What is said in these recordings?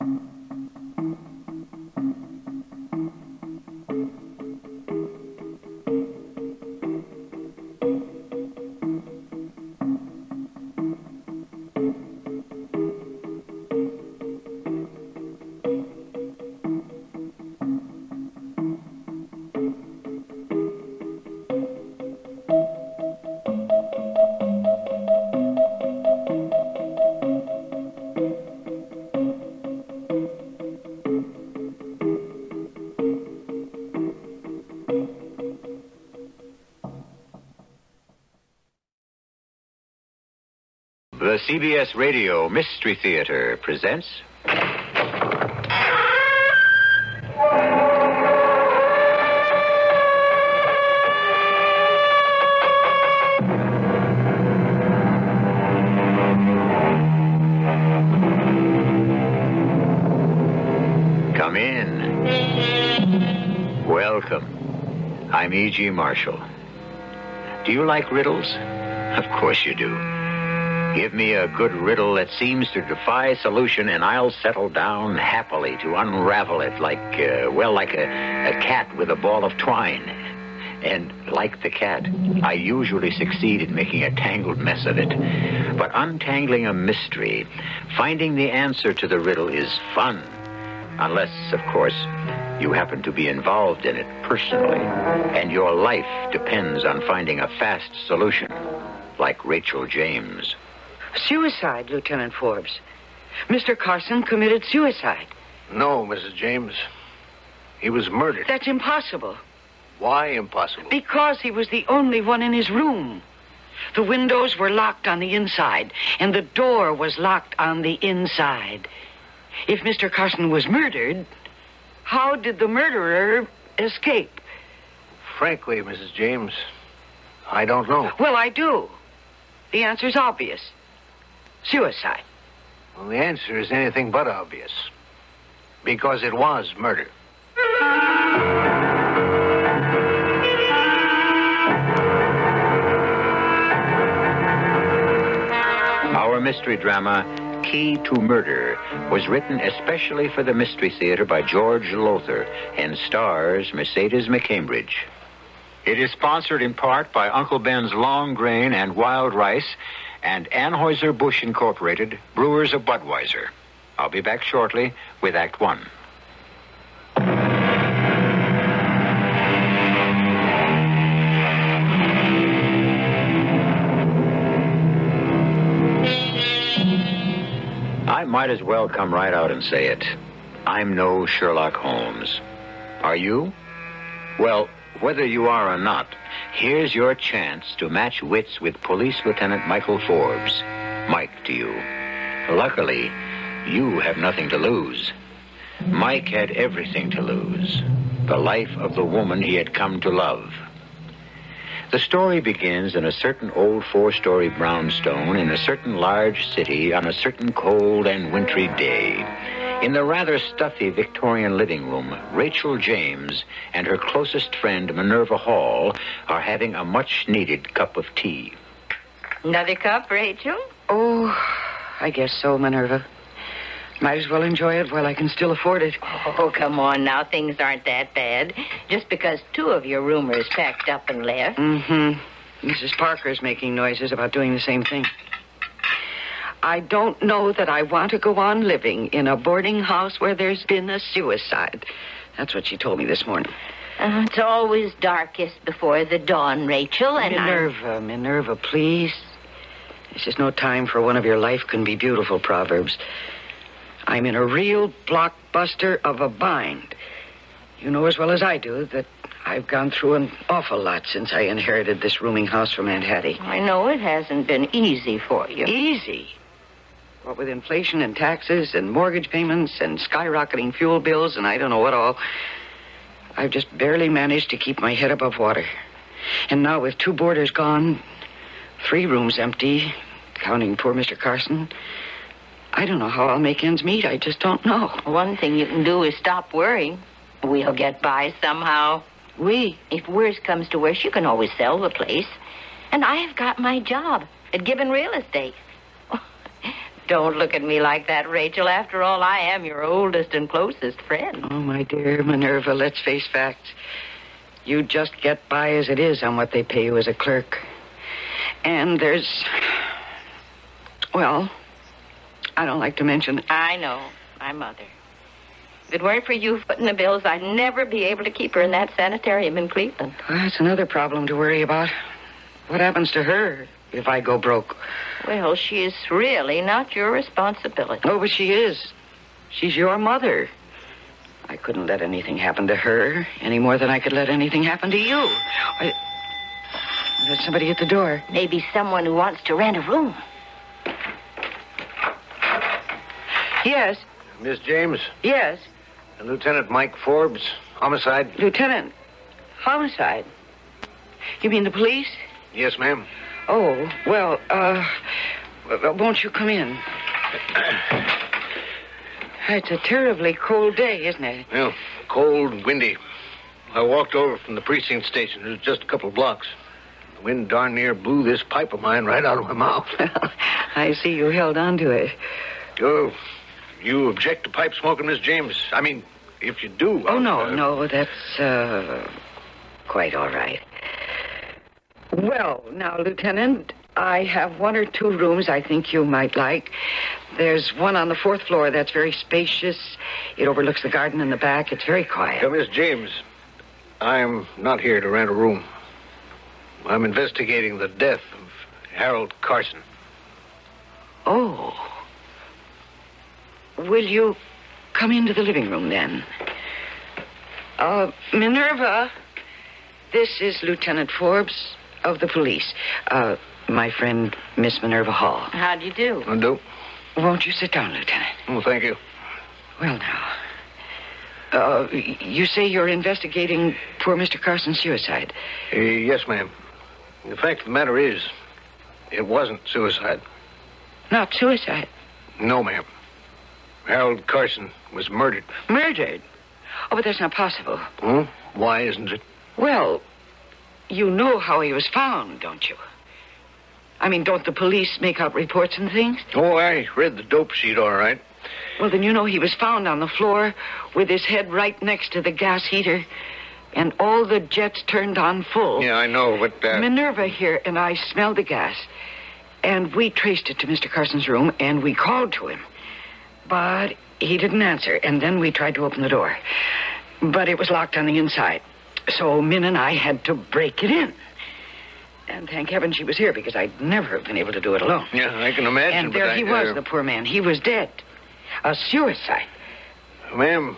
The CBS Radio Mystery Theater presents... Come in. Welcome. I'm E.G. Marshall. Do you like riddles? Of course you do. Give me a good riddle that seems to defy solution, and I'll settle down happily to unravel it like a cat with a ball of twine. And like the cat, I usually succeed in making a tangled mess of it. But untangling a mystery, finding the answer to the riddle is fun. Unless, of course, you happen to be involved in it personally, and your life depends on finding a fast solution, like Rachel James. Suicide, Lieutenant Forbes. Mr. Carson committed suicide. No, Mrs. James. He was murdered. That's impossible. Why impossible? Because he was the only one in his room. The windows were locked on the inside, and the door was locked on the inside. If Mr. Carson was murdered, how did the murderer escape? Frankly, Mrs. James, I don't know. Well, I do. The answer's obvious. Suicide. Well, the answer is anything but obvious. Because it was murder. Our mystery drama, Key to Murder, was written especially for the Mystery Theater by George Lothar and stars Mercedes McCambridge. It is sponsored in part by Uncle Ben's Long Grain and Wild Rice and Anheuser-Busch Incorporated, Brewers of Budweiser. I'll be back shortly with Act One. I might as well come right out and say it. I'm no Sherlock Holmes. Are you? Well, whether you are or not, here's your chance to match wits with Police Lieutenant Michael Forbes. Mike to you. Luckily, you have nothing to lose. Mike had everything to lose. The life of the woman he had come to love. The story begins in a certain old four-story brownstone in a certain large city on a certain cold and wintry day. In the rather stuffy Victorian living room, Rachel James and her closest friend, Minerva Hall, are having a much-needed cup of tea. Another cup, Rachel? Oh, I guess so, Minerva. Might as well enjoy it while I can still afford it. Oh, come on now. Things aren't that bad. Just because two of your roomers packed up and left. Mm-hmm. Mrs. Parker's making noises about doing the same thing. I don't know that I want to go on living in a boarding house where there's been a suicide. That's what she told me this morning. It's always darkest before the dawn, Rachel, and Minerva, please. This is no time for one of your life can be beautiful proverbs. I'm in a real blockbuster of a bind. You know as well as I do that I've gone through an awful lot since I inherited this rooming house from Aunt Hattie. I know it hasn't been easy for you. Easy? What with inflation and taxes and mortgage payments and skyrocketing fuel bills and I don't know what all, I've just barely managed to keep my head above water. And now with 2 boarders gone, 3 rooms empty, counting poor Mr. Carson, I don't know how I'll make ends meet. I just don't know. One thing you can do is stop worrying. We'll get by somehow. If worse comes to worse, you can always sell the place. And I've got my job at Gibbon Real Estate. Don't look at me like that, Rachel. After all, I am your oldest and closest friend. Oh, my dear Minerva, let's face facts. You just get by as it is on what they pay you as a clerk. And there's... Well, I don't like to mention... I know. My mother. If it weren't for you footing the bills, I'd never be able to keep her in that sanitarium in Cleveland. Well, that's another problem to worry about. What happens to her if I go broke? Well, she is really not your responsibility. Oh, but she is. She's your mother. I couldn't let anything happen to her any more than I could let anything happen to you. There's somebody at the door. Maybe someone who wants to rent a room. Yes. Miss James? Yes. Lieutenant Mike Forbes, homicide? Lieutenant, homicide? You mean the police? Yes, ma'am. Oh, well, won't you come in? It's a terribly cold day, isn't it? Well, cold and windy. I walked over from the precinct station. It was just a couple of blocks. The wind darn near blew this pipe of mine right out of my mouth. I see you held on to it. Oh, you object to pipe smoking, Miss James? I mean, if you do... Oh, no, that's, quite all right. Well, now, Lieutenant, I have one or two rooms I think you might like. There's one on the 4th floor that's very spacious. It overlooks the garden in the back. It's very quiet. Miss James, I'm not here to rent a room. I'm investigating the death of Harold Carson. Oh. Will you come into the living room, then? Minerva, this is Lieutenant Forbes of the police. My friend, Miss Minerva Hall. How do you do? I do. Won't you sit down, Lieutenant? Oh, thank you. Well, now, you say you're investigating poor Mr. Carson's suicide. Yes, ma'am. The fact of the matter is, it wasn't suicide. Not suicide? No, ma'am. Harold Carson was murdered. Murdered? Oh, but that's not possible. Why isn't it? Well, you know how he was found, don't you? I mean, don't the police make out reports and things? Oh, I read the dope sheet all right. Well, then you know he was found on the floor with his head right next to the gas heater and all the jets turned on full. Yeah, I know, but... Minerva here and I smelled the gas, and we traced it to Mr. Carson's room, and we called to him. But he didn't answer, and then we tried to open the door. But it was locked on the inside. So Min and I had to break it in. And thank heaven she was here, because I'd never have been able to do it alone. Yeah, I can imagine. And there he was, the poor man. He was dead. A suicide. Ma'am,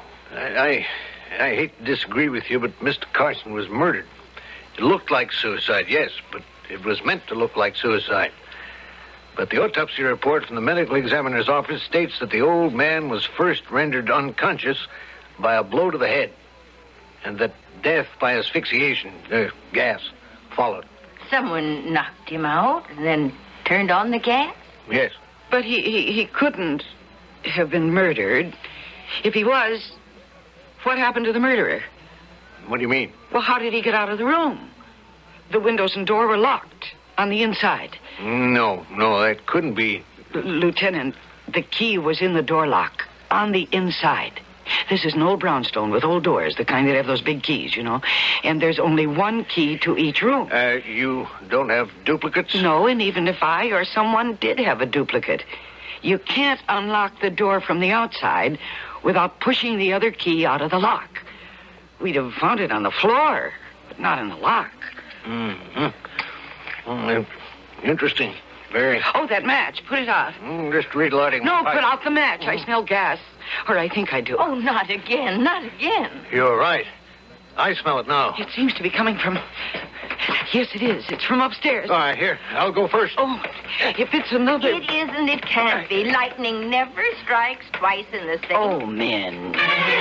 I hate to disagree with you, but Mr. Carson was murdered. It looked like suicide, yes, but it was meant to look like suicide. But the autopsy report from the medical examiner's office states that the old man was first rendered unconscious by a blow to the head, and that death by asphyxiation, gas, followed. Someone knocked him out and then turned on the gas? Yes. But he couldn't have been murdered. If he was, what happened to the murderer? What do you mean? Well, how did he get out of the room? The windows and door were locked on the inside. No, that couldn't be. Lieutenant, the key was in the door lock on the inside. This is an old brownstone with old doors, the kind that have those big keys, you know. And there's only one key to each room. You don't have duplicates? No, and even if I or someone did have a duplicate, you can't unlock the door from the outside without pushing the other key out of the lock. We'd have found it on the floor, but not in the lock. Mm-hmm. Well, interesting. Very. Oh, that match. Put it out. Just relighting. No, put out the match. I smell gas. Or I think I do. Oh, not again. Not again. You're right. I smell it now. It seems to be coming from... Yes, it is. It's from upstairs. All right, here. I'll go first. Oh, if it's another... It isn't. It can't be. Lightning never strikes twice in the same... Oh, men.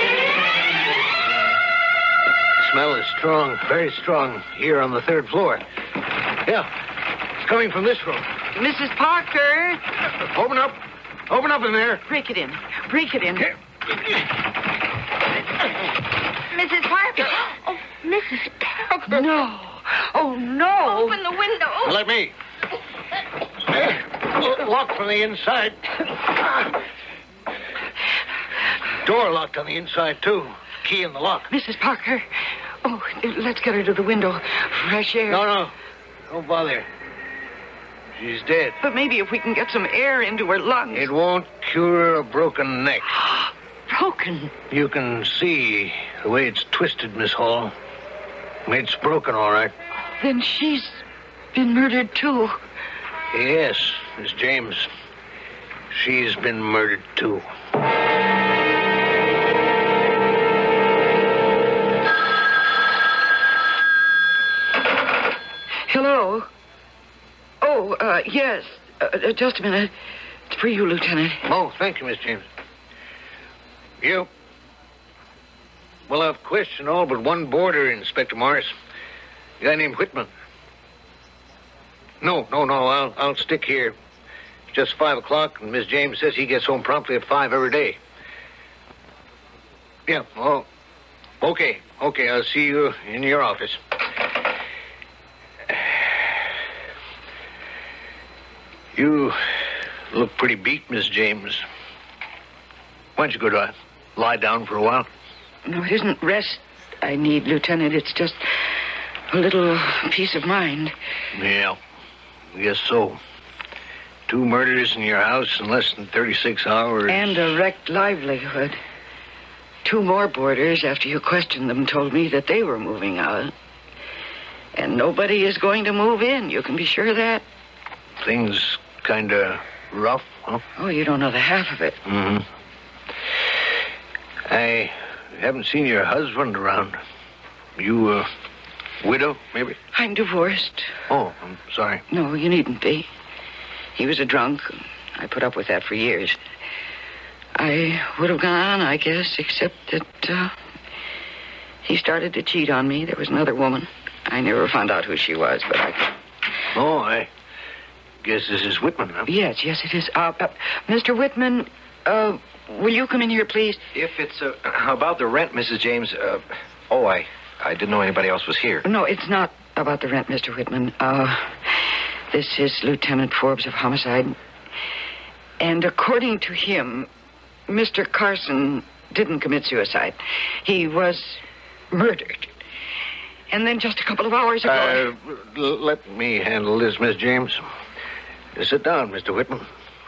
The smell is strong, very strong, here on the 3rd floor. Yeah, it's coming from this room. Mrs. Parker! Open up. Open up in there. Break it in. Break it in. Here. Mrs. Parker! Oh, Mrs. Parker! No. Oh, no. Open the window. Let me. Locked from the inside. Door locked on the inside, too. Key in the lock. Mrs. Parker. Oh, let's get her to the window. Fresh air. No. Don't bother. She's dead. But maybe if we can get some air into her lungs. It won't cure a broken neck. Broken? You can see the way it's twisted, Miss Hall. It's broken, all right. Then she's been murdered, too. Yes, Miss James. She's been murdered, too. Hello? Oh, yes. Just a minute. It's for you, Lieutenant. Oh, thank you, Miss James. You? Well, I've questioned all but one boarder, Inspector Morris. A guy named Whitman. No. I'll stick here. It's just 5 o'clock, and Miss James says he gets home promptly at 5 every day. Yeah, well, okay. I'll see you in your office. You look pretty beat, Miss James. Why don't you go to lie down for a while? No, it isn't rest I need, Lieutenant. It's just a little peace of mind. Yeah, I guess so. 2 murders in your house in less than 36 hours. And a wrecked livelihood. 2 more boarders, after you questioned them, told me that they were moving out. And nobody is going to move in. You can be sure of that. Things kind of rough, huh? Oh, you don't know the half of it. Mm-hmm. I haven't seen your husband around. You a widow, maybe? I'm divorced. Oh, I'm sorry. No, you needn't be. He was a drunk. I put up with that for years. I would have gone on, I guess, except that he started to cheat on me. There was another woman. I never found out who she was, but Oh, I guess this is Whitman, huh? Yes, it is. Mr. Whitman, will you come in here, please? If it's about the rent, Mrs. James, I didn't know anybody else was here. No, it's not about the rent, Mr. Whitman. This is Lieutenant Forbes of Homicide. And according to him, Mr. Carson didn't commit suicide. He was murdered. And then just a couple of hours ago... Let me handle this, Miss James. Sit down, Mr. Whitman.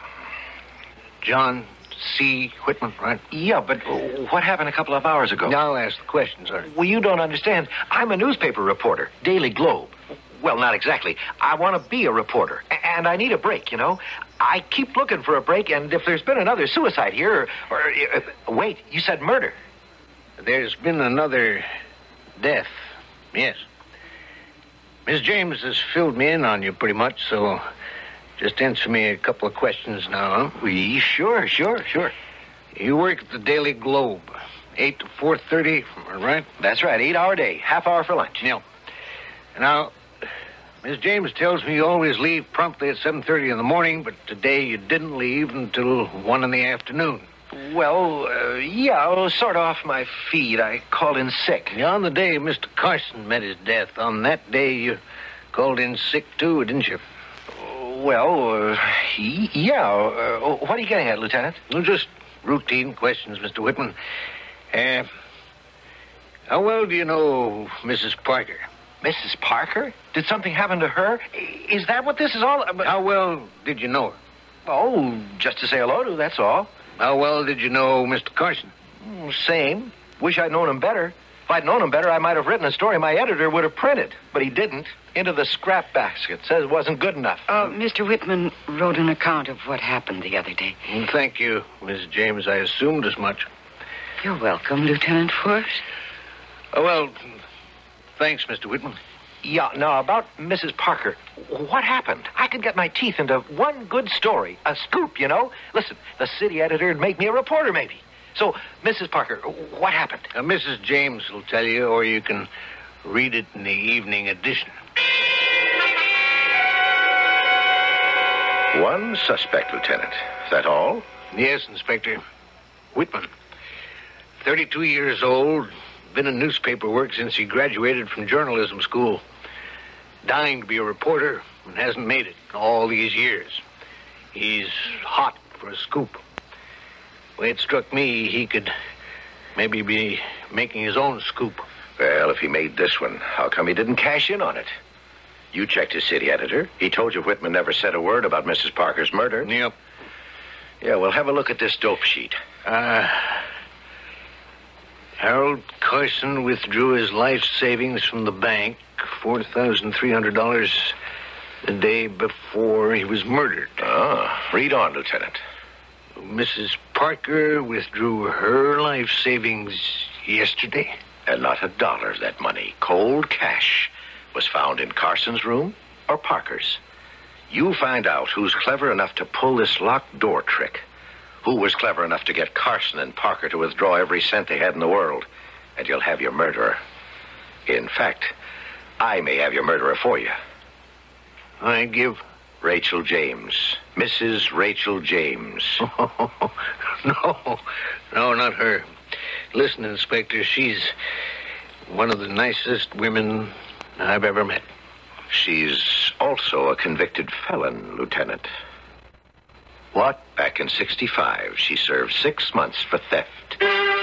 John C. Whitman, right? Yeah, but what happened a couple of hours ago? I'll ask the question, sir. Well, you don't understand. I'm a newspaper reporter, Daily Globe. Well, not exactly. I want to be a reporter, and I need a break, you know. I keep looking for a break, and if there's been another suicide here, wait, you said murder. There's been another death, yes. Miss James has filled me in on you pretty much, so just answer me a couple of questions now, huh? Sure. You work at the Daily Globe, 8 to 4:30, right? That's right, 8-hour day, half hour for lunch. Yeah. Now, Miss James tells me you always leave promptly at 7:30 in the morning, but today you didn't leave until 1 in the afternoon. Well, I was sort of off my feet. I called in sick. Yeah, on the day Mr. Carson met his death, on that day you called in sick too, didn't you? What are you getting at, Lieutenant? Well, just routine questions, Mr. Whitman. How well do you know Mrs. Parker? Mrs. Parker? Did something happen to her? Is that what this is all about? How well did you know her? Oh, just to say hello to, that's all. How well did you know Mr. Carson? Same. Wish I'd known him better. If I'd known him better, I might have written a story my editor would have printed. But he didn't. Into the scrap basket. Says it wasn't good enough. Mr. Whitman wrote an account of what happened the other day. Thank you, Miss James. I assumed as much. You're welcome, Lieutenant Forbes. Well, thanks, Mr. Whitman. Yeah, now, about Mrs. Parker. What happened? I could get my teeth into one good story. A scoop, you know? Listen, the city editor would make me a reporter, maybe. So, Mrs. Parker, what happened? Mrs. James will tell you, or you can read it in the evening edition. One suspect, Lieutenant. Is that all? Yes, Inspector. Whitman. 32 years old. Been in newspaper work since he graduated from journalism school. Dying to be a reporter and hasn't made it all these years. He's hot for a scoop. The way it struck me, he could maybe be making his own scoop. Well, if he made this one, how come he didn't cash in on it? You checked his city editor. He told you Whitman never said a word about Mrs. Parker's murder. Yep. Yeah, well, have a look at this dope sheet. Harold Carson withdrew his life savings from the bank, $4,300, the day before he was murdered. Read on, Lieutenant. Mrs. Parker withdrew her life savings yesterday. And not $1 of that money, cold cash, was found in Carson's room or Parker's. You find out who's clever enough to pull this locked door trick. Who was clever enough to get Carson and Parker to withdraw every cent they had in the world. And you'll have your murderer. In fact, I may have your murderer for you. I give... Rachel James. Mrs. Rachel James. No, not her. Listen, Inspector, she's one of the nicest women I've ever met. She's also a convicted felon, Lieutenant. What? Back in 1965, she served 6 months for theft.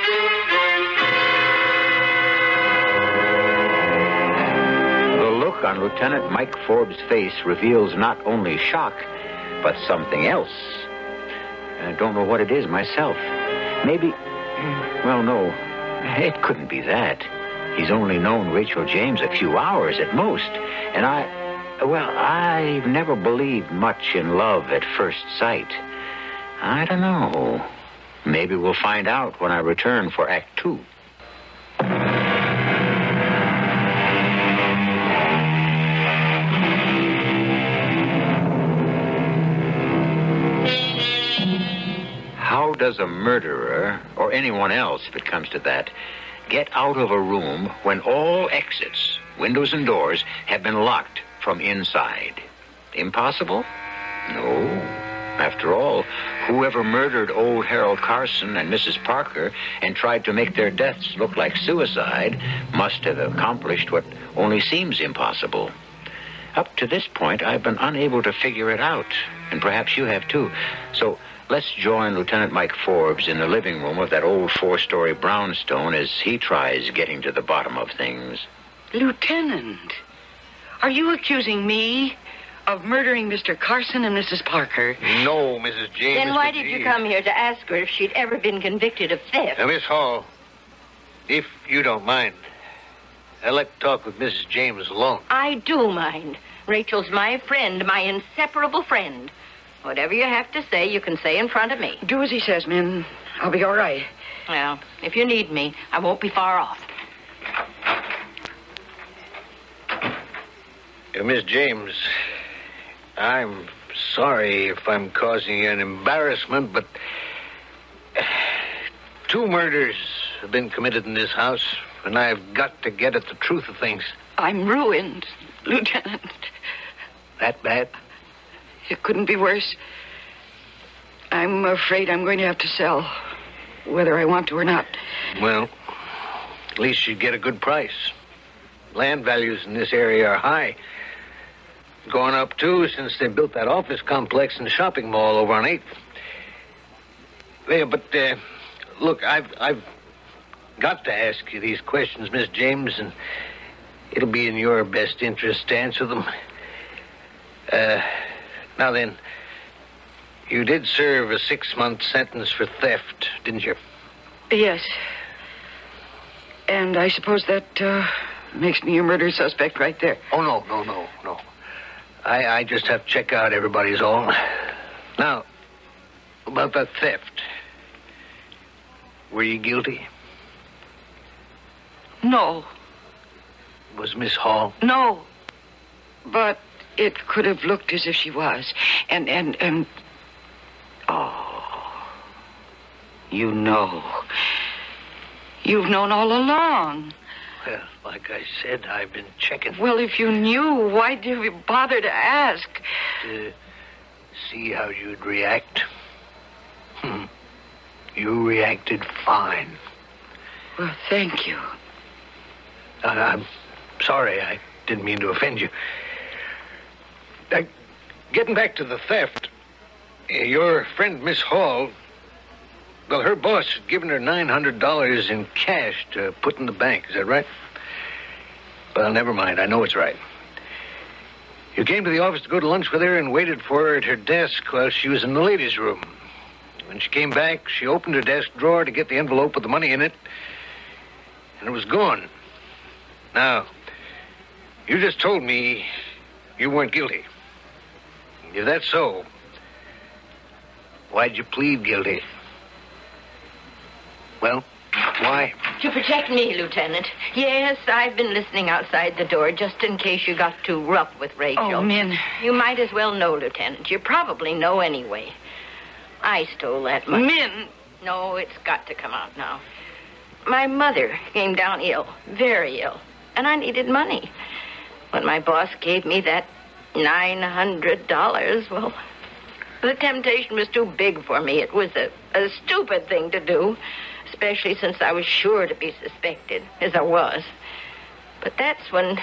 The look on Lieutenant Mike Forbes' face reveals not only shock, but something else. I don't know what it is myself. Maybe... Well, no. It couldn't be that. He's only known Rachel James a few hours at most. And I've never believed much in love at first sight. I don't know. Maybe we'll find out when I return for Act 2. How does a murderer, or anyone else if it comes to that, get out of a room when all exits, windows and doors, have been locked from inside? Impossible? No. After all, whoever murdered old Harold Carson and Mrs. Parker and tried to make their deaths look like suicide must have accomplished what only seems impossible. Up to this point, I've been unable to figure it out, and perhaps you have too. So let's join Lieutenant Mike Forbes in the living room of that old 4-story brownstone as he tries getting to the bottom of things. Lieutenant, are you accusing me of murdering Mr. Carson and Mrs. Parker? No, Mrs. James. Then why did you come here to ask her if she'd ever been convicted of theft? Now, Miss Hall, if you don't mind, I'd like to talk with Mrs. James alone. I do mind. Rachel's my friend, my inseparable friend. Whatever you have to say, you can say in front of me. Do as he says, Min. I'll be all right. Well, if you need me, I won't be far off. Miss James, I'm sorry if I'm causing you an embarrassment, but 2 murders have been committed in this house, and I've got to get at the truth of things. I'm ruined, Lieutenant. That bad? It couldn't be worse. I'm afraid I'm going to have to sell, whether I want to or not. Well, at least you'd get a good price. Land values in this area are high. Going up, too, since they built that office complex and shopping mall over on 8th. Yeah, but, look, I've got to ask you these questions, Miss James, and it'll be in your best interest to answer them. Now then, you did serve a 6-month sentence for theft, didn't you? Yes. And I suppose that makes me a murder suspect right there. Oh, no. I just have to check out everybody's all. Now, about that theft. Were you guilty? No. Was Miss Hall? No. But it could have looked as if she was. And... Oh. You know. You've known all along. Well, like I said, I've been checking. Well, if you knew, why did you bother to ask? To see how you'd react. You reacted fine. Well, thank you. I'm sorry. I didn't mean to offend you. Getting back to the theft, Your friend, Miss Hall, well, her boss had given her $900 in cash to put in the bank. Is that right? Well, never mind. I know it's right. You came to the office to go to lunch with her and waited for her at her desk while she was in the ladies' room. When she came back, she opened her desk drawer to get the envelope with the money in it, and it was gone. Now, you just told me you weren't guilty. If that's so, why'd you plead guilty? Well, why? To protect me, Lieutenant. Yes, I've been listening outside the door just in case you got too rough with Rachel. Oh, Min. You might as well know, Lieutenant. You probably know anyway. I stole that money. Min! No, it's got to come out now. My mother came down ill, very ill, and I needed money. When my boss gave me that $900, well, the temptation was too big for me. It was a stupid thing to do, especially since I was sure to be suspected, as I was. But that's when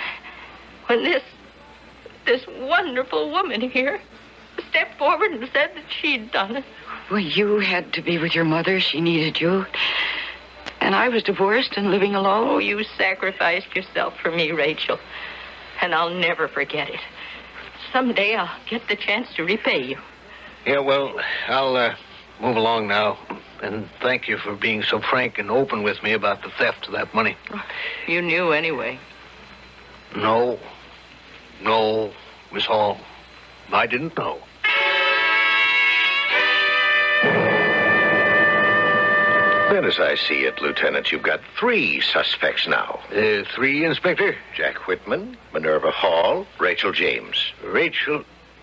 this wonderful woman here stepped forward and said that she'd done it. Well, you had to be with your mother. She needed you. And I was divorced and living alone. Oh, you sacrificed yourself for me, Rachel. And I'll never forget it. Someday I'll get the chance to repay you. Yeah, well, I'll move along now. And thank you for being so frank and open with me about the theft of that money. You knew anyway. No, Miss Hall. I didn't know. Then, as I see it, Lieutenant, you've got 3 suspects now. 3, Inspector? Jack Whitman, Minerva Hall, Rachel James. Rachel,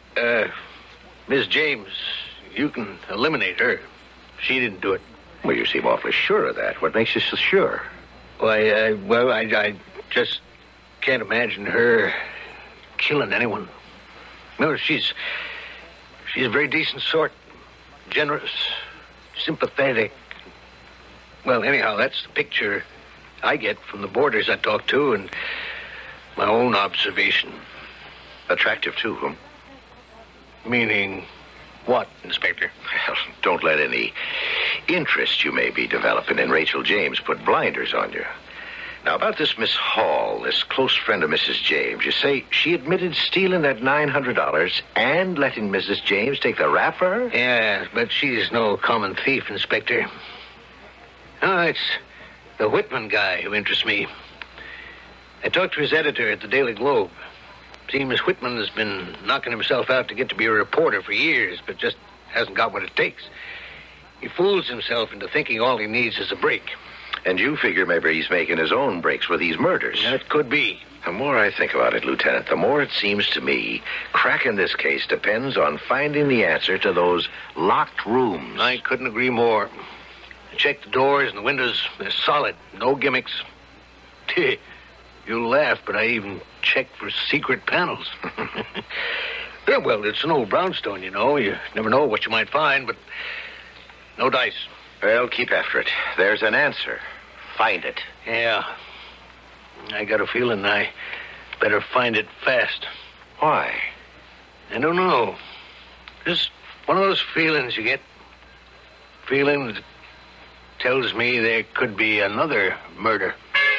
Miss James, you can eliminate her. She didn't do it. Well, you seem awfully sure of that. What makes you so sure? Why, I just can't imagine her killing anyone. No, she's a very decent sort. Generous, sympathetic. Well, anyhow, that's the picture I get from the boarders I talk to and my own observation. Attractive to whom? Meaning what, Inspector? Well, don't let any interest you may be developing in Rachel James put blinders on you. Now, about this Miss Hall, this close friend of Mrs. James, you say she admitted stealing that $900 and letting Mrs. James take the rap for her? Yeah, but she's no common thief, Inspector. No, it's the Whitman guy who interests me. I talked to his editor at the Daily Globe. Seems Whitman has been knocking himself out to get to be a reporter for years, but just hasn't got what it takes. He fools himself into thinking all he needs is a break. And you figure maybe he's making his own breaks with these murders. That could be. The more I think about it, Lieutenant, the more it seems to me cracking this case depends on finding the answer to those locked rooms. I couldn't agree more. I checked the doors and the windows. They're solid. No gimmicks. You'll laugh, but I even checked for secret panels. Yeah, well, it's an old brownstone, you know. You never know what you might find, but no dice. Well, keep after it. There's an answer. Find it. Yeah. I got a feeling I better find it fast. Why? I don't know. Just one of those feelings you get. Feeling that tells me there could be another murder.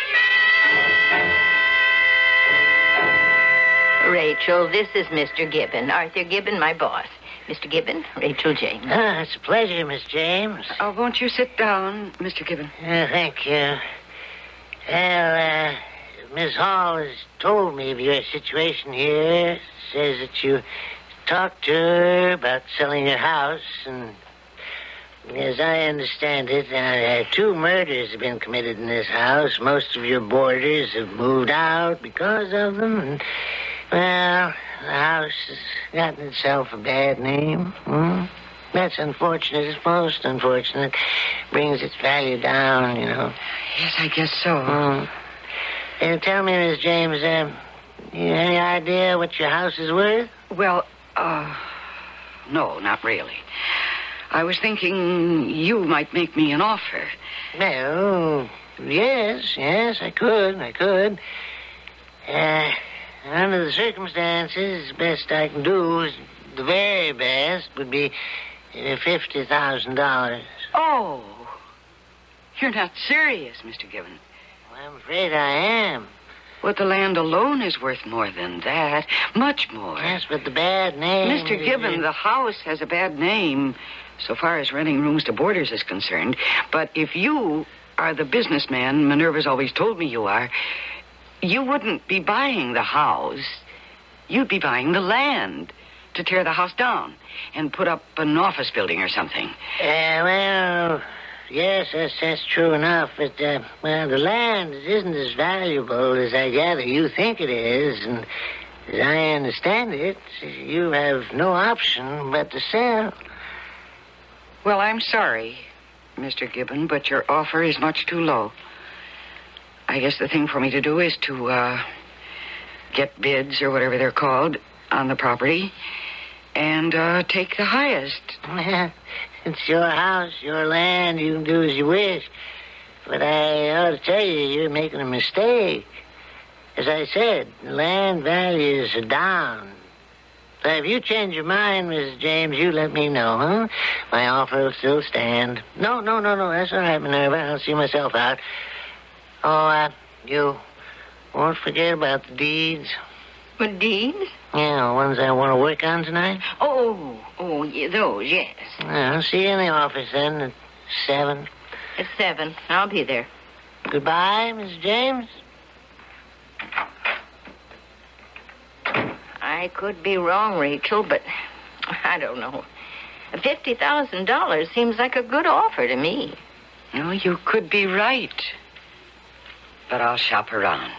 Rachel, this is Mr. Gibbon. Arthur Gibbon, my boss. Mr. Gibbon, Rachel James. It's a pleasure, Miss James. Oh, won't you sit down, Mr. Gibbon? Thank you. Well, Miss Hall has told me of your situation here. Says that you talked to her about selling your house, and as I understand it, 2 murders have been committed in this house. Most of your boarders have moved out because of them, and, well, the house has gotten itself a bad name. That's unfortunate. It's most unfortunate. Brings its value down, you know. Yes, I guess so. Tell me, Miss James, you any idea what your house is worth? Well, no, not really. I was thinking you might make me an offer. Well, yes, I could. Under the circumstances, the best I can do is the very best would be $50,000. Oh, you're not serious, Mr. Gibbon. I'm afraid I am. Well, the land alone is worth more than that. Much more. Yes, but the bad name... Mr. Gibbon, the house has a bad name so far as renting rooms to boarders is concerned. But if you are the businessman Minerva's always told me you are, you wouldn't be buying the house. You'd be buying the land to tear the house down and put up an office building or something. Well, yes, that's true enough. But, well, the land isn't as valuable as I gather you think it is. And as I understand it, you have no option but to sell. Well, I'm sorry, Mr. Gibbon, but your offer is much too low. I guess the thing for me to do is to get bids, or whatever they're called, on the property and take the highest. Well, it's your house, your land. You can do as you wish. But I ought to tell you, you're making a mistake. As I said, land values are down. So if you change your mind, Mrs. James, you let me know, huh? My offer will still stand. No. That's all right, Minerva. I'll see myself out. Oh, you won't forget about the deeds. What deeds? Yeah, the ones I want to work on tonight. Oh, yeah, those, yes. I'll see you in the office then at 7. At 7. I'll be there. Goodbye, Mrs. James. I could be wrong, Rachel, but I don't know. $50,000 seems like a good offer to me. No, you could be right. But I'll shop around.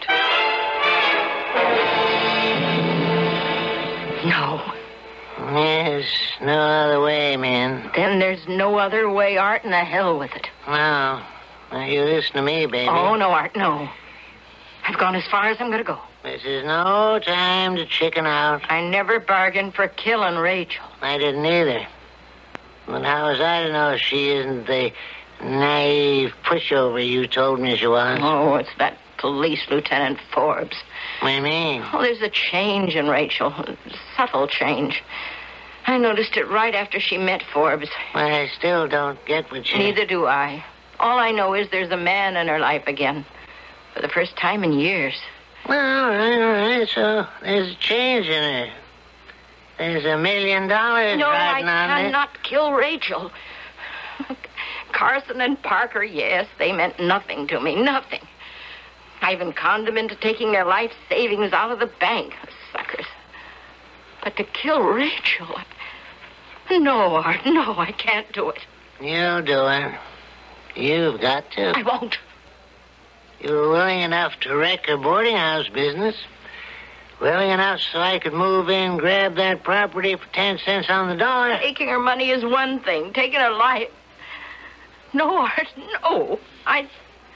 No. There's no other way, man. Then there's no other way, Art, and the hell with it. No. Now, you listen to me, baby. Oh, no, Art, no. I've gone as far as I'm going to go. This is no time to chicken out. I never bargained for killing Rachel. I didn't either. But how was I to know she isn't the naive pushover you told me she was? Oh, it's that police Lieutenant Forbes. What do you mean? Oh, there's a change in Rachel. A subtle change. I noticed it right after she met Forbes. Well, I still don't get what you... Neither do I. All I know is there's a man in her life again. For the first time in years. Well, all right. So there's a change in her. There's $1 million No, riding I on it. cannot kill Rachel. Carson and Parker, yes, they meant nothing to me. Nothing. I even conned them into taking their life savings out of the bank. Suckers. But to kill Rachel... No, Art, no, I can't do it. You'll do it. You've got to. I won't. You were willing enough to wreck her boarding house business. Willing enough so I could move in, grab that property for 10 cents on the dollar. Taking her money is one thing. Taking her life... No, Art, no. I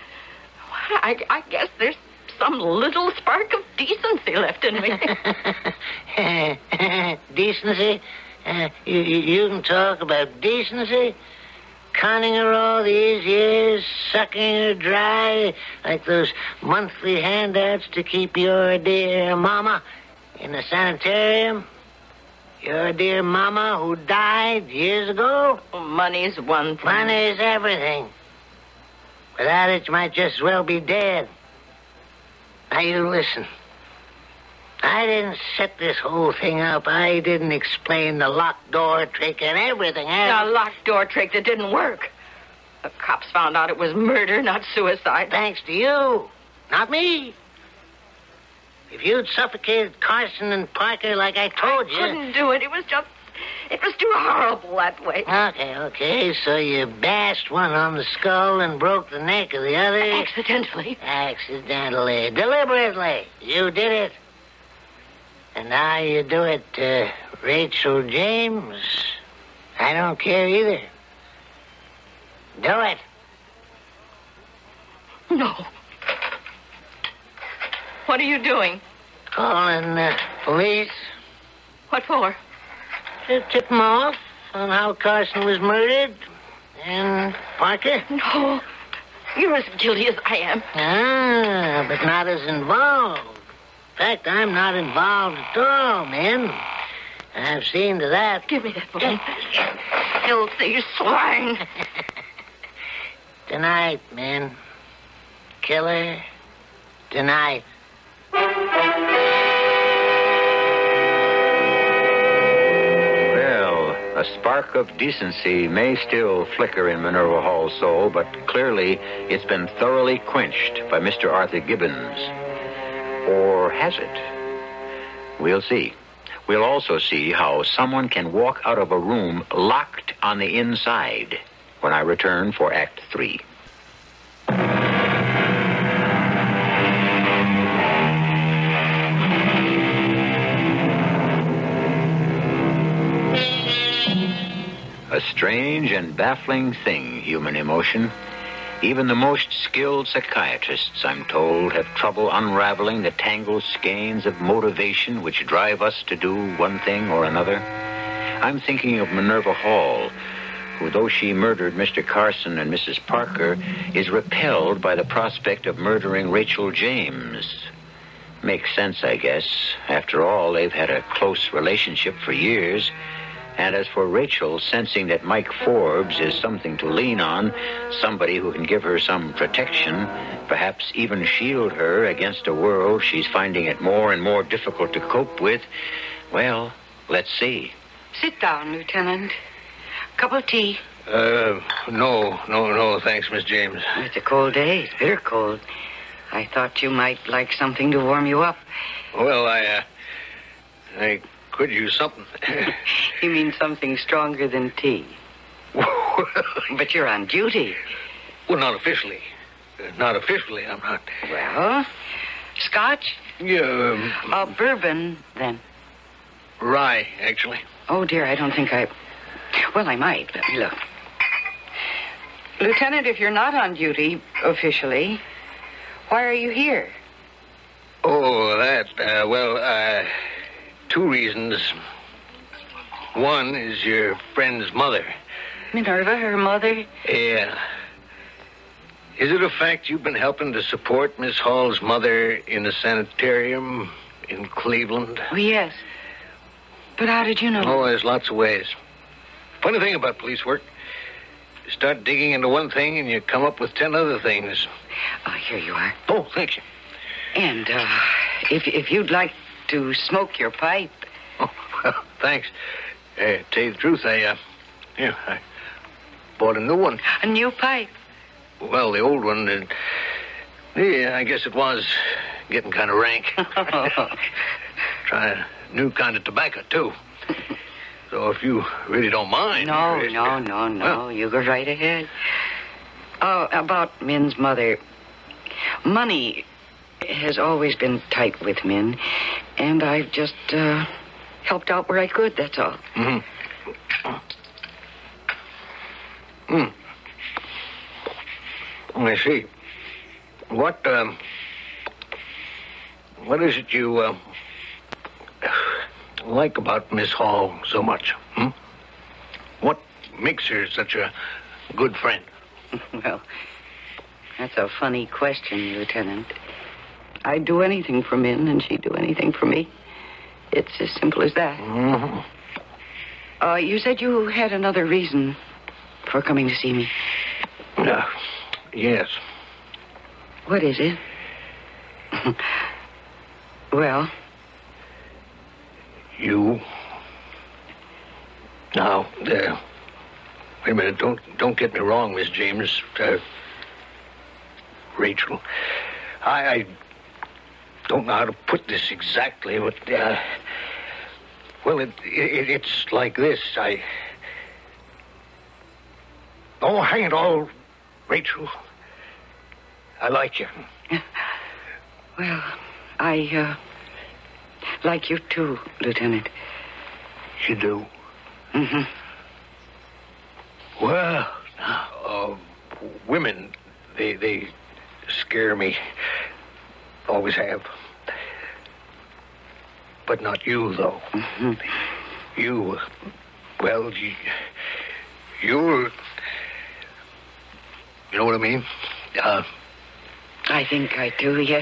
guess there's some little spark of decency left in me. Decency? You can talk about decency? Conning her all these years, sucking her dry like those monthly handouts to keep your dear mama in the sanitarium. Your dear mama who died years ago. Money's one thing. Money's everything. Without it, you might just as well be dead. Now, you listen. I didn't set this whole thing up. I didn't explain the locked door trick and everything else. A locked door trick that didn't work. The cops found out it was murder, not suicide. Thanks to you, not me. If you'd suffocated Carson and Parker like I told you... I couldn't do it. It was too horrible that way. Okay. So you bashed one on the skull and broke the neck of the other? Accidentally. Accidentally. Deliberately. You did it. And now you do it to Rachel James. I don't care either. Do it. No. What are you doing? Calling the police. What for? To tip them off on how Carson was murdered. And Parker. No. You're as guilty as I am. But not as involved. In fact, I'm not involved at all, man. I've seen to that. Give me that book. Filthy swine. Tonight, men. Killer. Tonight. Well, a spark of decency may still flicker in Minerva Hall's soul, but clearly it's been thoroughly quenched by Mr. Arthur Gibbons. Or has it? We'll see. We'll also see how someone can walk out of a room locked on the inside when I return for Act 3. A strange and baffling thing, human emotion. Even the most skilled psychiatrists, I'm told, have trouble unraveling the tangled skeins of motivation which drive us to do one thing or another. I'm thinking of Minerva Hall, who, though she murdered Mr. Carson and Mrs. Parker, is repelled by the prospect of murdering Rachel James. Makes sense, I guess. After all, they've had a close relationship for years. And as for Rachel, sensing that Mike Forbes is something to lean on, somebody who can give her some protection, perhaps even shield her against a world she's finding it more and more difficult to cope with, well, let's see. Sit down, Lieutenant. Cup of tea? No, thanks, Miss James. It's a cold day. It's bitter cold. I thought you might like something to warm you up. Well, I could use something. You mean something stronger than tea? But you're on duty. Well, not officially. Not officially, I'm not. Well, scotch? Yeah. Bourbon, then. Rye, actually. Oh, dear, I don't think I... Well, I might. Let me look. Lieutenant, if you're not on duty officially, why are you here? Oh, that, two reasons. One is your friend's mother. Minerva, her mother? Yeah. Is it a fact you've been helping to support Miss Hall's mother in a sanitarium in Cleveland? Oh, yes. But how did you know? Oh, there's lots of ways. Funny thing about police work. You start digging into one thing and you come up with 10 other things. Oh, here you are. Oh, thank you. And, if you'd like to smoke your pipe. Oh, well, thanks. Tell you the truth, I bought a new one. A new pipe? Well, the old one, yeah, I guess it was getting kind of rank. Try a new kind of tobacco, too. So if you really don't mind... No. Well, you go right ahead. Oh, about Min's mother. Money has always been tight with Min, and I've just helped out where I could, that's all. I see. What is it you like about Miss Hall so much? What makes her such a good friend? Well, that's a funny question, Lieutenant. I'd do anything for Min, and she'd do anything for me. It's as simple as that. You said you had another reason for coming to see me. Yes. What is it? Well? You. Now, wait a minute. Don't get me wrong, Miss James. Rachel. I don't know how to put this exactly, but, well, it's like this. Oh, hang it all, Rachel. I like you. Well, I like you too, Lieutenant. You do? Well, women, they scare me. Always have. But not you, though. You, well, you're... You know what I mean? I think I do, yes.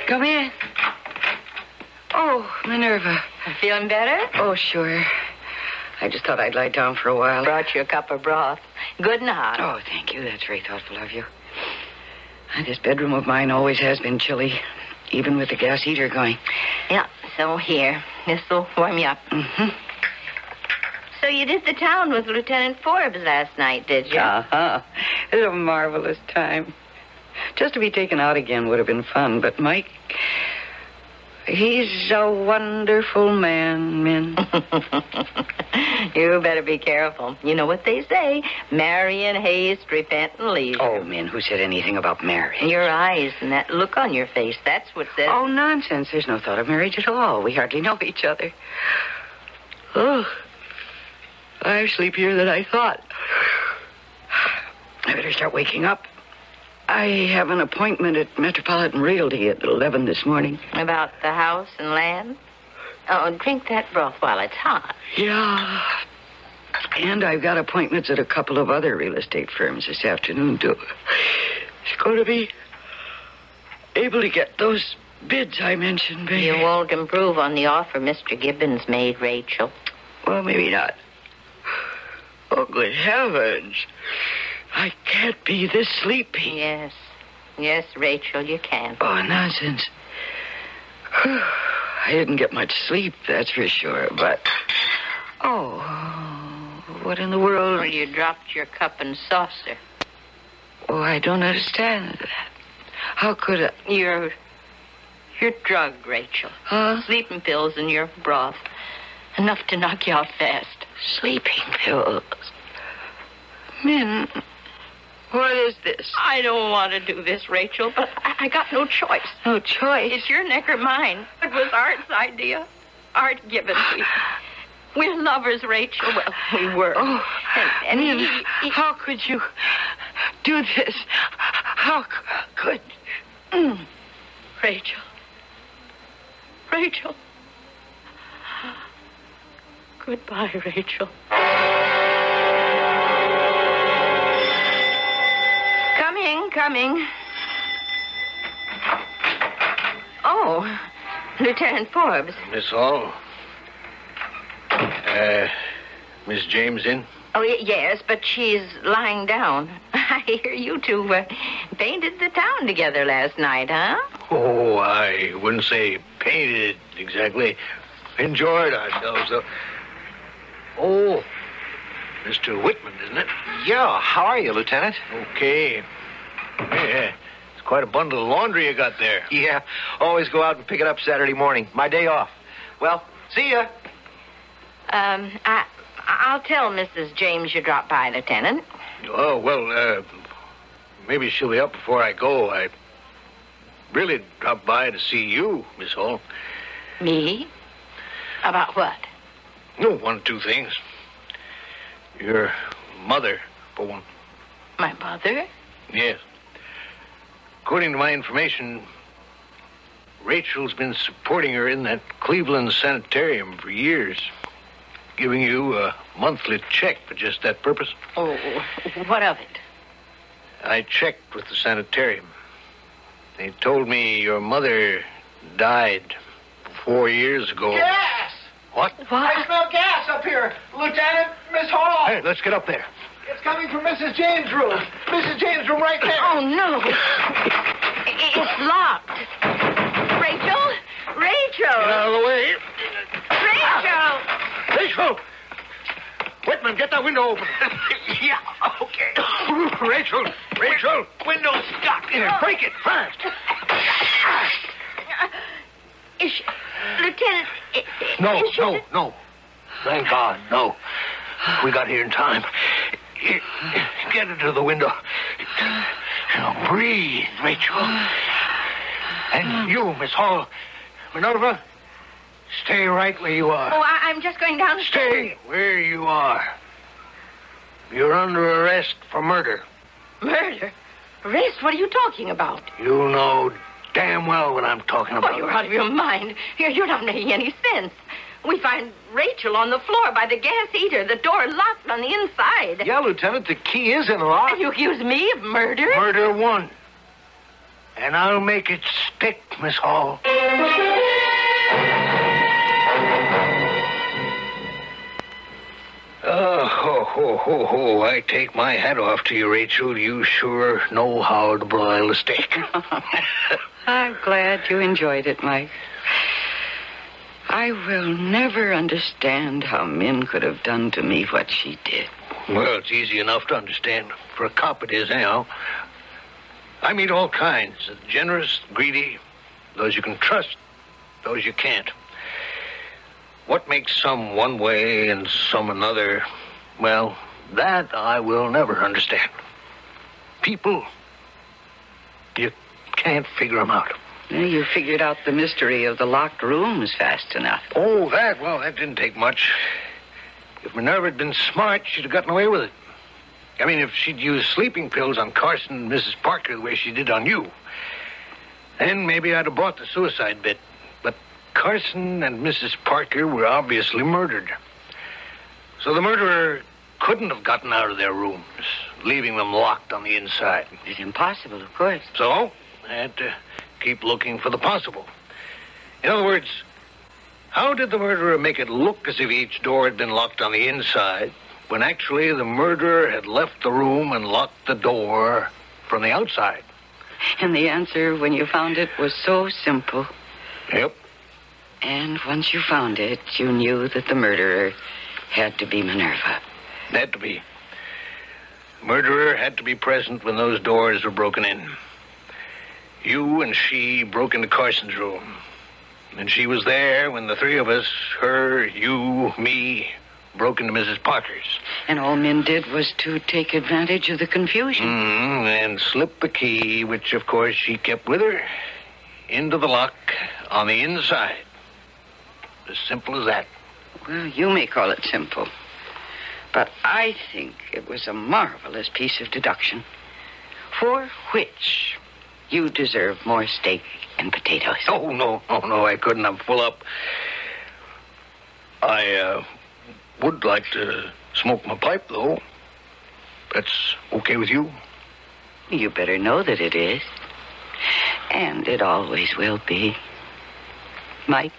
Come in. Oh, Minerva. Feeling better? Oh, sure. I just thought I'd lie down for a while. Brought you a cup of broth. Good and hot. Oh, thank you. That's very thoughtful of you. This bedroom of mine always has been chilly, even with the gas heater going. Yeah, so here. This'll warm you up. Mm-hmm. So you did the town with Lieutenant Forbes last night, did you? Uh-huh. It was a marvelous time. Just to be taken out again would have been fun, but Mike, he's a wonderful man, Min. You better be careful. You know what they say. Marry in haste, repent in leisure. Oh, Min, who said anything about marriage? Your eyes and that look on your face, that's what says... Oh, nonsense. There's no thought of marriage at all. We hardly know each other. Oh, I'm sleepier than I thought. I better start waking up. I have an appointment at Metropolitan Realty at 11 this morning. About the house and land? Oh, drink that broth while it's hot. Yeah. And I've got appointments at a couple of other real estate firms this afternoon, too. It's going to be able to get those bids I mentioned, baby. You won't improve on the offer Mr. Gibbons made, Rachel. Well, maybe not. Oh, good heavens. I can't be this sleepy. Yes. Yes, Rachel, you can. Oh, nonsense. I didn't get much sleep, that's for sure, but... Oh, what in the world? Well, you dropped your cup and saucer. Oh, I don't understand that. How could I... You're drugged, Rachel. Huh? Sleeping pills in your broth. Enough to knock you out fast. Sleeping pills? Min, what is this? I don't want to do this, Rachel, but I got no choice. No choice? It's your neck or mine. It was Art's idea. Art Gibbons. We're lovers, Rachel. Well, we were. Oh, and Min, how could you do this? How could... Rachel. Rachel. Goodbye, Rachel. Coming. Oh, Lieutenant Forbes. Miss Hall? Miss James in? Oh, yes, but she's lying down. I hear you two painted the town together last night, huh? Oh, I wouldn't say painted exactly. Enjoyed ourselves, though. Oh, Mr. Whitman, isn't it? Yeah, how are you, Lieutenant? Okay. Yeah, it's quite a bundle of laundry you got there. Yeah, always go out and pick it up Saturday morning. My day off. Well, see ya. I'll tell Mrs. James you dropped by, Lieutenant. Oh, well, maybe she'll be up before I go. I really dropped by to see you, Miss Hall. Me? About what? No, one or two things. Your mother, for one. My mother? Yes. According to my information, Rachel's been supporting her in that Cleveland sanitarium for years, giving you a monthly check for just that purpose. Oh, what of it? I checked with the sanitarium. They told me your mother died 4 years ago. Gas! What? I smell gas up here. Lieutenant, Miss Hall. Hey, let's get up there. It's coming from Mrs. James' room. Mrs. James' room right there. Oh, no. It's locked. Rachel? Get out of the way. Rachel! Rachel! Whitman, get that window open. Yeah, okay. Rachel! Window's stuck. Break it fast. Lieutenant... No. Thank God, no. We got here in time. Get her to the window. Now, breathe, Rachel. And you, Miss Hall. Minerva, stay right where you are. Oh, I'm just going downstairs. Stay where you are. You're under arrest for murder. Murder? Arrest? What are you talking about? You know damn well what I'm talking about. Oh, you're out of your mind. You're not making any sense. We find Rachel on the floor by the gas heater, the door locked on the inside. Yeah, Lieutenant, the key is in the lock. And you accuse me of murder? Murder one. And I'll make it stick, Miss Hall. Oh, I take my hat off to you, Rachel. You sure know how to broil a steak. I'm glad you enjoyed it, Mike. I will never understand how Min could have done to me what she did. Well, it's easy enough to understand. For a cop it is, anyhow. I meet all kinds. Generous, greedy, those you can trust, those you can't. What makes some one way and some another, well, that I will never understand. People, you can't figure them out. You figured out the mystery of the locked rooms fast enough. Oh, that didn't take much. If Minerva had been smart, she'd have gotten away with it. I mean, if she'd used sleeping pills on Carson and Mrs. Parker the way she did on you, then maybe I'd have bought the suicide bit. But Carson and Mrs. Parker were obviously murdered. So the murderer couldn't have gotten out of their rooms, leaving them locked on the inside. It's impossible, of course. So I had to keep looking for the possible. In other words, how did the murderer make it look as if each door had been locked on the inside, when actually the murderer had left the room and locked the door from the outside? And the answer, when you found it, was so simple. Yep. And once you found it, you knew that the murderer had to be Minerva. Had to be. The murderer had to be present when those doors were broken in. You and she broke into Carson's room. And she was there when the three of us, her, you, me, broke into Mrs. Parker's. And all Min did was to take advantage of the confusion. And slip the key, which, of course, she kept with her, into the lock on the inside. As simple as that. Well, you may call it simple. But I think it was a marvelous piece of deduction. For which you deserve more steak and potatoes. Oh, no, I couldn't. I'm full up. I would like to smoke my pipe, though. That's okay with you? You better know that it is. And it always will be. Mike.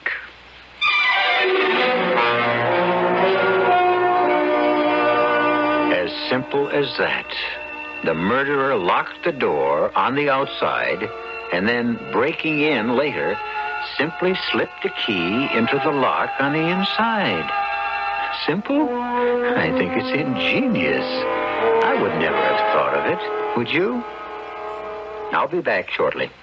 As simple as that. The murderer locked the door on the outside and then, breaking in later, simply slipped the key into the lock on the inside. Simple? I think it's ingenious. I would never have thought of it. Would you? I'll be back shortly.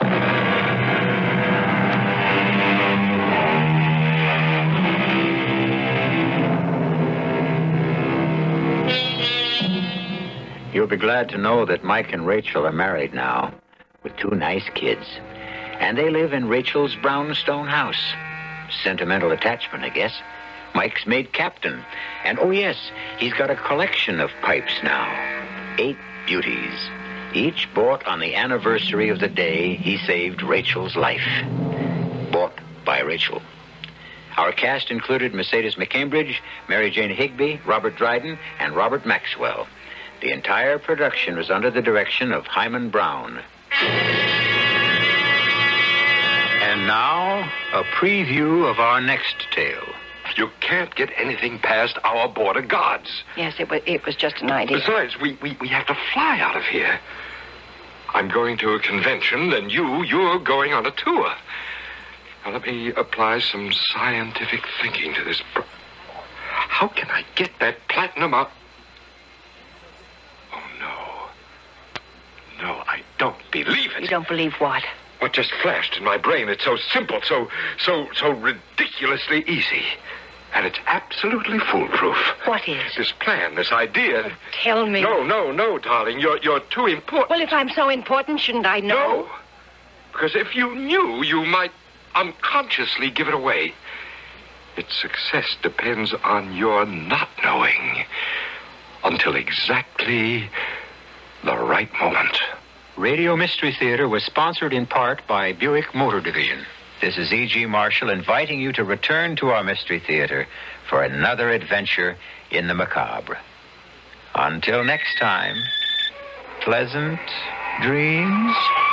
You'll be glad to know that Mike and Rachel are married now, with 2 nice kids. And they live in Rachel's brownstone house. Sentimental attachment, I guess. Mike's made captain. And, oh yes, he's got a collection of pipes now. 8 beauties. Each bought on the anniversary of the day he saved Rachel's life. Bought by Rachel. Our cast included Mercedes McCambridge, Mary Jane Higby, Robert Dryden, and Robert Maxwell. The entire production was under the direction of Hyman Brown. And now, a preview of our next tale. You can't get anything past our border guards. Yes, it was just an idea. Besides, we have to fly out of here. I'm going to a convention, and you're going on a tour. Now, let me apply some scientific thinking to this. How can I get that platinum out? Oh, no. No, I don't believe it. You don't believe what? What just flashed in my brain. It's so simple, so ridiculously easy. And it's absolutely foolproof. What is? This plan, this idea. Tell me. No, darling. You're too important. Well, if I'm so important, shouldn't I know? No. Because if you knew, you might unconsciously give it away. Its success depends on your not knowing until exactly the right moment. Radio Mystery Theater was sponsored in part by Buick Motor Division. This is E.G. Marshall inviting you to return to our Mystery Theater for another adventure in the macabre. Until next time, pleasant dreams.